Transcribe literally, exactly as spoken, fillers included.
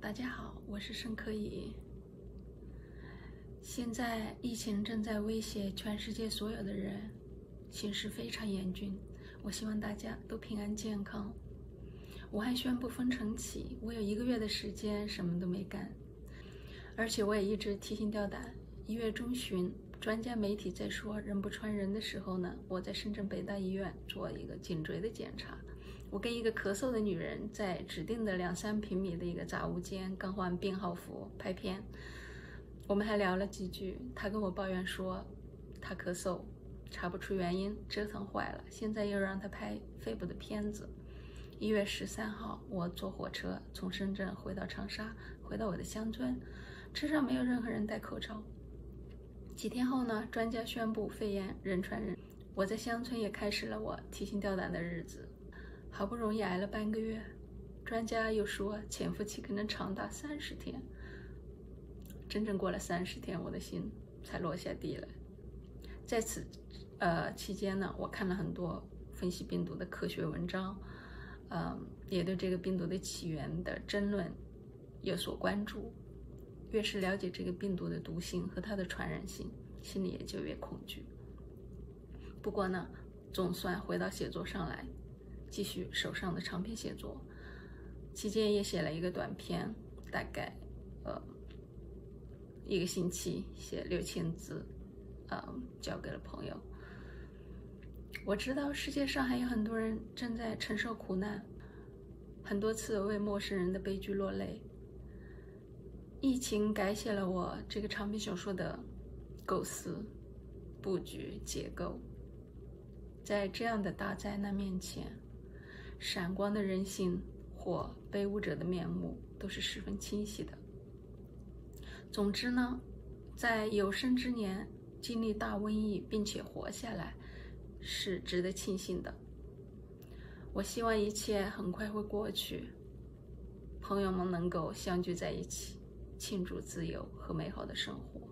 大家好，我是盛可以。现在疫情正在威胁全世界所有的人，形势非常严峻。我希望大家都平安健康。武汉宣布封城起，我有一个月的时间什么都没干，而且我也一直提心吊胆。一月中旬，专家媒体在说人不传人的时候呢，我在深圳北大医院做一个颈椎的检查。我跟一个咳嗽的女人在指定的两三平米的一个杂物间更换病号服拍片，我们还聊了几句。她跟我抱怨说，她咳嗽查不出原因，折腾坏了，现在又让她拍肺部的片子。一月十三号，我坐火车从深圳回到长沙，回到我的乡村，车上没有任何人戴口罩。几天后呢，专家宣布肺炎人传人，我在乡村也开始了我提心吊胆的日子。好不容易挨了半个月，专家又说潜伏期可能长达三十天。真正过了三十天，我的心才落下地来。在此呃期间呢，我看了很多分析病毒的科学文章，呃，也对这个病毒的起源的争论有所关注。越是了解这个病毒的毒性和它的传染性，心里也就越恐惧。不过呢，总算回到写作上来，继续手上的长篇写作，期间也写了一个短篇，大概呃一个星期写六千字，呃交给了朋友。我知道世界上还有很多人正在承受苦难，很多次为陌生人的悲剧落泪。疫情改写了我这个长篇小说的构思、布局、结构。在这样的大灾难面前，闪光的人性或卑污者的面目都是十分清晰的。总之呢，在有生之年经历大瘟疫并且活下来，是值得庆幸的。我希望一切很快会过去，朋友们能够相聚在一起，庆祝自由和美好的生活。